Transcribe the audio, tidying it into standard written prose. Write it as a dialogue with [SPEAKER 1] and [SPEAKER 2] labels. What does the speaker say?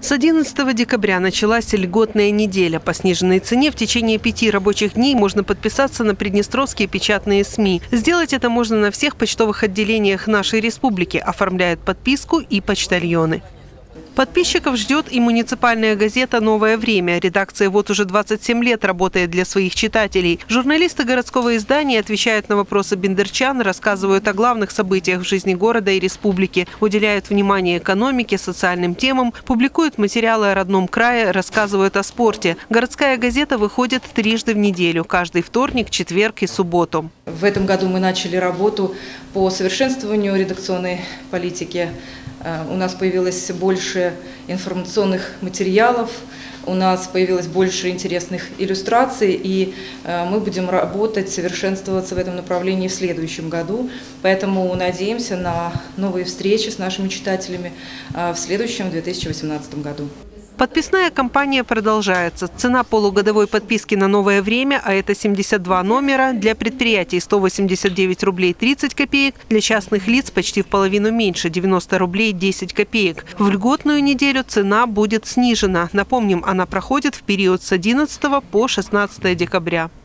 [SPEAKER 1] С 11 декабря началась льготная неделя. По сниженной цене в течение 5 рабочих дней можно подписаться на приднестровские печатные СМИ. Сделать это можно на всех почтовых отделениях нашей республики. Оформляют подписку и почтальоны. Подписчиков ждет и муниципальная газета «Новое время». Редакция вот уже 27 лет работает для своих читателей. Журналисты городского издания отвечают на вопросы бендерчан, рассказывают о главных событиях в жизни города и республики, уделяют внимание экономике, социальным темам, публикуют материалы о родном крае, рассказывают о спорте. Городская газета выходит трижды в неделю – каждый вторник, четверг и субботу.
[SPEAKER 2] В этом году мы начали работу по совершенствованию редакционной политики. У нас появилось больше информационных материалов, у нас появилось больше интересных иллюстраций, и мы будем работать, совершенствоваться в этом направлении в следующем году. Поэтому надеемся на новые встречи с нашими читателями в следующем 2018 году.
[SPEAKER 1] Подписная кампания продолжается. Цена полугодовой подписки на «Новое время», а это 72 номера, для предприятий 189 рублей 30 копеек, для частных лиц почти в половину меньше – 90 рублей 10 копеек. В льготную неделю цена будет снижена. Напомним, она проходит в период с 11 по 16 декабря.